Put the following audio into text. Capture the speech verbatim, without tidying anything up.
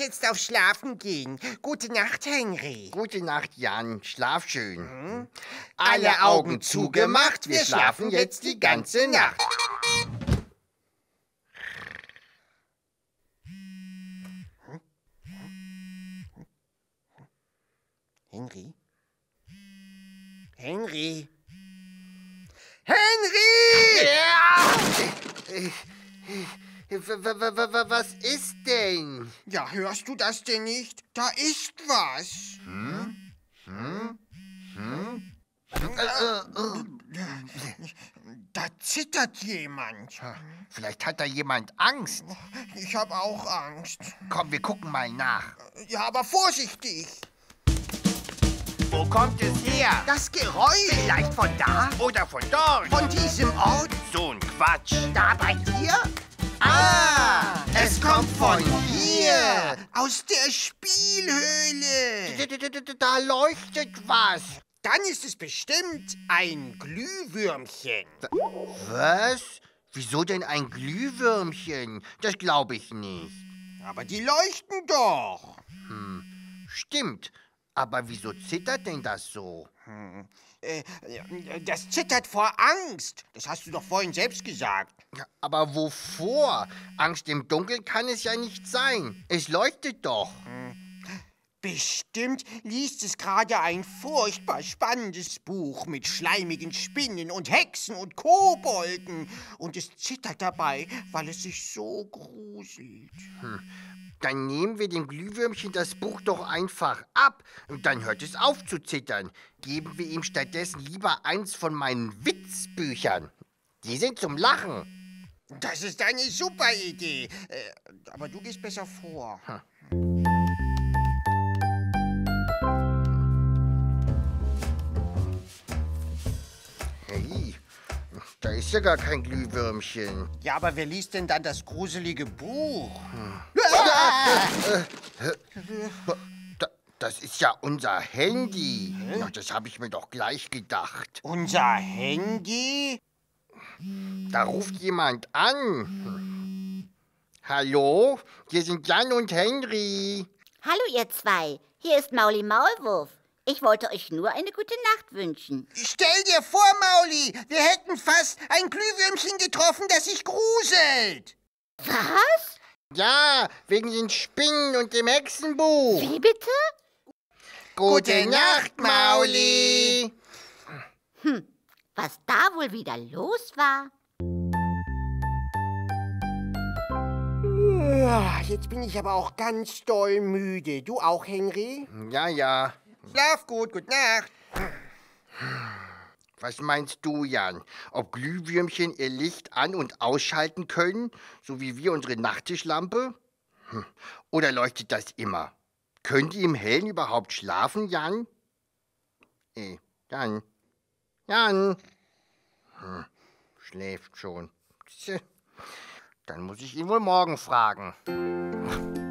jetzt auf Schlafen gehen. Gute Nacht, Henry. Gute Nacht, Jan. Schlaf schön. Hm? Alle Augen zugemacht, wir schlafen jetzt die ganze Nacht. Henry? Henry? Henry! Ja! Was ist denn? Ja, hörst du das denn nicht? Da ist was. Hm? Hm? Hm? Da zittert jemand. Vielleicht hat da jemand Angst. Ich habe auch Angst. Komm, wir gucken mal nach. Ja, aber vorsichtig. Wo kommt es her? Das Geräusch. Vielleicht von da? Oder von dort? Von diesem Ort? So ein Quatsch. Da bei dir? Ah, es kommt von hier. Aus der Spielhöhle. Da leuchtet was. Dann ist es bestimmt ein Glühwürmchen. Was? Wieso denn ein Glühwürmchen? Das glaube ich nicht. Aber die leuchten doch. Hm, stimmt. Aber wieso zittert denn das so? Hm. Äh, das zittert vor Angst. Das hast du doch vorhin selbst gesagt. Ja, aber wovor? Angst im Dunkeln kann es ja nicht sein. Es leuchtet doch. Hm. Bestimmt liest es gerade ein furchtbar spannendes Buch mit schleimigen Spinnen und Hexen und Kobolden. Und es zittert dabei, weil es sich so gruselt. Hm. Dann nehmen wir dem Glühwürmchen das Buch doch einfach ab. Und dann hört es auf zu zittern. Geben wir ihm stattdessen lieber eins von meinen Witzbüchern. Die sind zum Lachen. Das ist eine super Idee. Äh, aber du gehst besser vor. Hm. Hey, da ist ja gar kein Glühwürmchen. Ja, aber wer liest denn dann das gruselige Buch? Hm. Das ist ja unser Handy. Ja, das habe ich mir doch gleich gedacht. Unser Handy? Da ruft jemand an. Hallo, hier sind Jan und Henry. Hallo ihr zwei, hier ist Mauli Maulwurf. Ich wollte euch nur eine gute Nacht wünschen. Stell dir vor, Mauli, wir hätten fast ein Glühwürmchen getroffen, das sich gruselt. Was? Ja, wegen den Spinnen und dem Hexenbuch. Wie bitte? Gute Nacht, Mauli. Hm, was da wohl wieder los war? Jetzt bin ich aber auch ganz doll müde. Du auch, Henry? Ja, ja. Schlaf gut, gute Nacht. Was meinst du, Jan? Ob Glühwürmchen ihr Licht an- und ausschalten können, so wie wir unsere Nachttischlampe? Hm. Oder leuchtet das immer? Können die im Hellen überhaupt schlafen, Jan? Eh, Jan. Jan. Hm. Schläft schon. Dann muss ich ihn wohl morgen fragen.